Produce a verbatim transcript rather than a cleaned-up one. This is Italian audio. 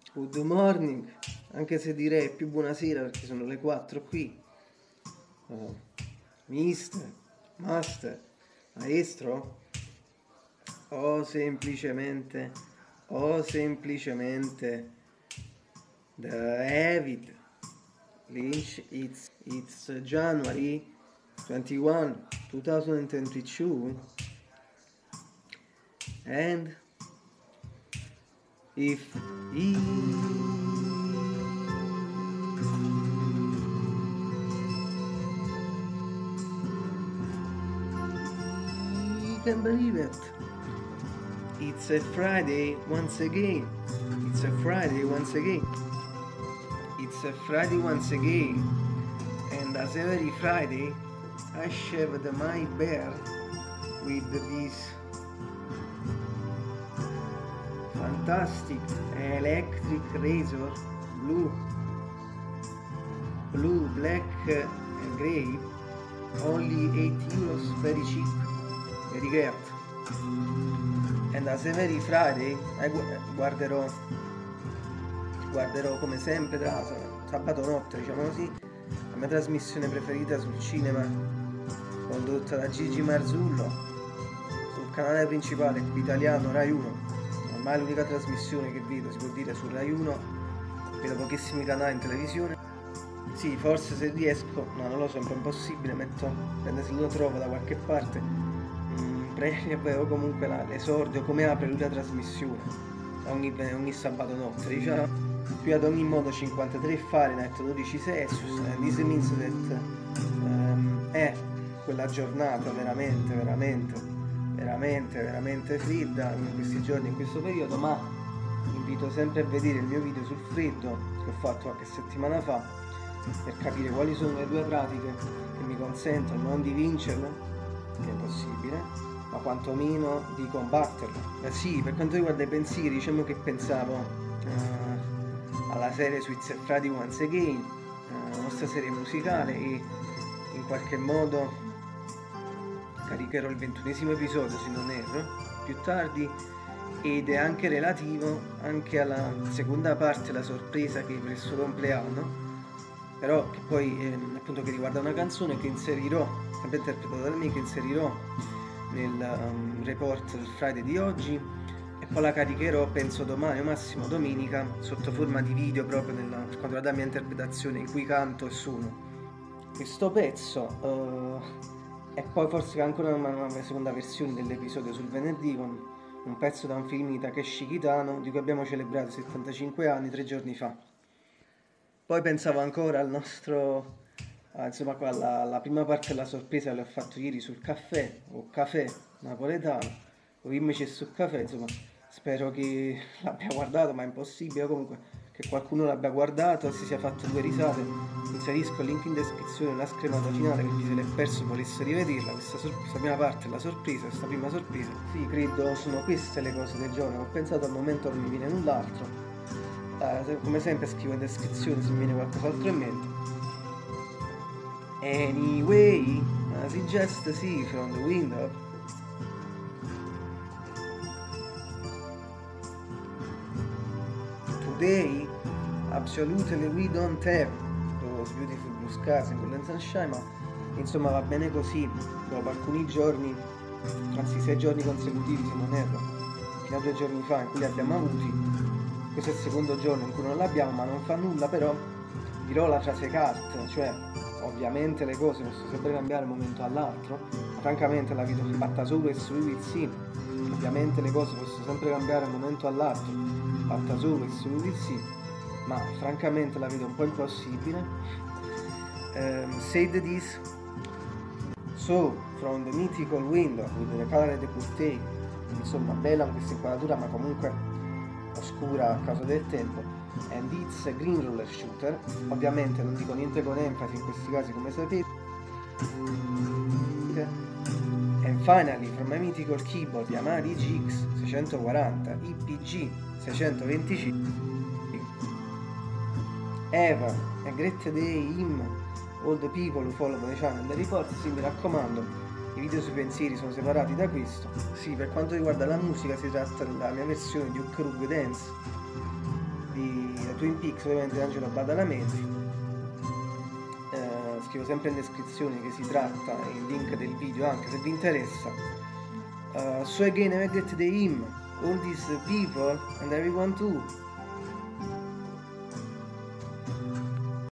Good morning, anche se direi più buonasera perché sono le quattro qui. Uh, mister, master, maestro, o semplicemente, o semplicemente David Lynch. It's, it's January twenty-first, twenty twenty-two, and if he can believe it, it's a Friday once again. It's a Friday once again. It's a Friday once again. And as every Friday, I shaved my beard with this fantastic electric razor, blue, blue, black and grey, only eight euros, very cheap, very great. And as every Friday I guarderò, guarderò come sempre tra sabato notte, diciamo così, la mia trasmissione preferita sul cinema, condotta da Gigi Marzullo, sul canale principale qui italiano Rai uno. Ormai è l'unica trasmissione che vedo, si può dire, su Rai uno, vedo pochissimi canali in televisione. Sì, forse se riesco, no, non lo so, è un po' impossibile, metto, prende se lo trovo da qualche parte, mm, prendo comunque l'esordio, come apre lui la trasmissione, ogni, ogni sabato notte, diciamo, qui ad ogni modo cinquantatré Fahrenheit, dodici Celsius, and this means that um, è quella giornata veramente, veramente, veramente veramente fredda in questi giorni, in questo periodo, ma invito sempre a vedere il mio video sul freddo che ho fatto qualche settimana fa per capire quali sono le due pratiche che mi consentono non di vincerlo, che è possibile, ma quantomeno di combatterlo. Eh sì, per quanto riguarda i pensieri, diciamo che pensavo uh, alla serie Sweet Friday Once Again, uh, la nostra serie musicale, e in qualche modo caricherò il ventunesimo episodio, se non erro, più tardi, ed è anche relativo anche alla seconda parte, la sorpresa che per il suo compleanno, però che poi eh, appunto che riguarda una canzone che inserirò, sempre interpretata da me, che inserirò nel um, report del Friday di oggi, e poi la caricherò penso domani o massimo domenica sotto forma di video, proprio nella, per quanto riguarda la mia interpretazione, in cui canto e suono questo pezzo. Uh, E poi forse ancora una, una seconda versione dell'episodio sul venerdì con un pezzo da un film di Takeshi Kitano di cui abbiamo celebrato settantacinque anni tre giorni fa. Poi pensavo ancora al nostro, ah, insomma qua la, la prima parte della sorpresa che l'ho fatto ieri sul caffè, o caffè napoletano, o invece sul caffè, insomma spero che l'abbia guardato, ma è impossibile, comunque che qualcuno l'abbia guardato e si sia fatto due risate. Inserisco il link in descrizione, la schermata finale, per chi se l'è perso volesse rivederla, questa, questa prima parte è la sorpresa, questa prima sorpresa. Sì, credo sono queste le cose del giorno, ho pensato al momento non mi viene null'altro, eh, come sempre scrivo in descrizione se mi viene qualcos'altro in mente. Anyway, as you just see from the window, today absolutely we don't have those beautiful blue skies and golden sunshine, ma insomma va bene così. Dopo alcuni giorni, anzi sei giorni consecutivi se non erro, fino a due giorni fa, in cui li abbiamo avuti, questo è il secondo giorno in cui non l'abbiamo, ma non fa nulla. Però dirò la frase carte, cioè ovviamente le cose possono sempre cambiare da un momento all'altro, ma francamente la vedo fatta solo e solo sì. Ovviamente le cose possono sempre cambiare da un momento all'altro, fatta solo e solo sì, ma francamente la vedo un po' impossibile. Um, said this, so from the mythical window with the colored curtain, insomma bella con questa inquadratura ma comunque oscura a causa del tempo, and it's a green roller shooter. Ovviamente non dico niente con enfasi in questi casi, come sapete. And finally from my mythical keyboard Yamaha D G X seicentoquaranta I P G seicentoventicinque, Eva, a great day him, all the people who follow the channel, the report. Sì, mi raccomando, i video sui pensieri sono separati da questo. Sì, per quanto riguarda la musica si tratta della mia versione di Ukrug Dance, di Twin Peaks, ovviamente di Angelo Badalamenti. Eh, scrivo sempre in descrizione che si tratta, il link del video anche se vi interessa. Uh, so again I get the hymn, all these people and everyone too.